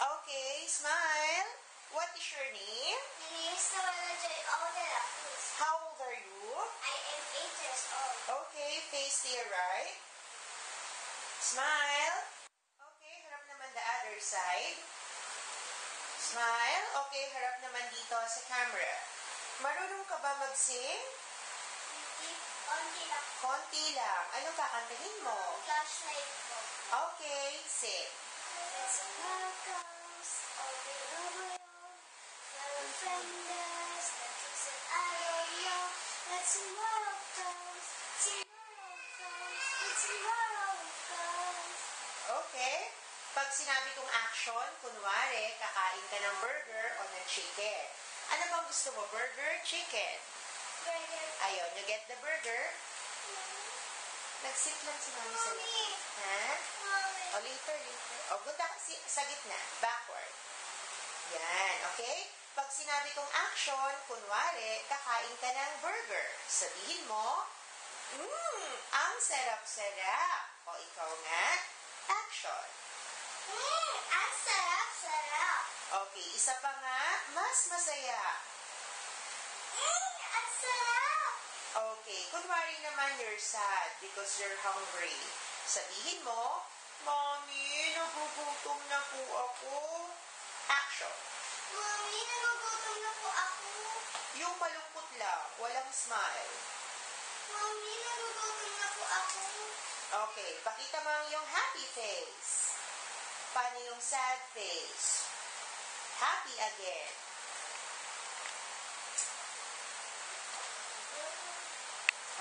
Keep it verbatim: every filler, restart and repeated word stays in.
Okay, smile. What is your name? My name is Noella Joy Odela Cruz. How old are you? I am eight years old. Okay, face to your right. Smile. Okay, harap naman the other side. Smile. Okay, harap naman dito sa camera. Marunong ka ba mag-sing? Hindi, onti lang. Konti lang. Anong kakantahin mo? Flashlight po. Okay, sing. Let's welcome all the over your friends, the things that I don't know. Let's welcome, tomorrow comes, and tomorrow comes. Okay. Pag sinabi kong action, kunwari, kakain ka ng burger o ng chicken. Ano bang gusto mo? Burger, chicken? Burger. Ayun, you get the burger. Nag-sit lang si mami sa Mommy. likod. Ha? Mommy. O, later, later. O, punta ka si, sa gitna. Backward. Yan, okay? Pag sinabi kong action, kunwari, kakain ka ng burger. Sabihin mo, Mmm, ang sarap-sarap. O, ikaw nga, action. Mmm, ang sarap-sarap. Okay, isa pa nga, mas masaya. Mmm, ang sarap. Okay, kunwari naman you're sad because you're hungry. Sabihin mo, Mommy, nagugutom na po ako. Action. Mommy, nagugutom na po ako. Yung malungkot lang, walang smile. Mommy, nagugutom na po ako. Okay, pakita mo ang iyong happy face. Paano yung sad face? Happy again.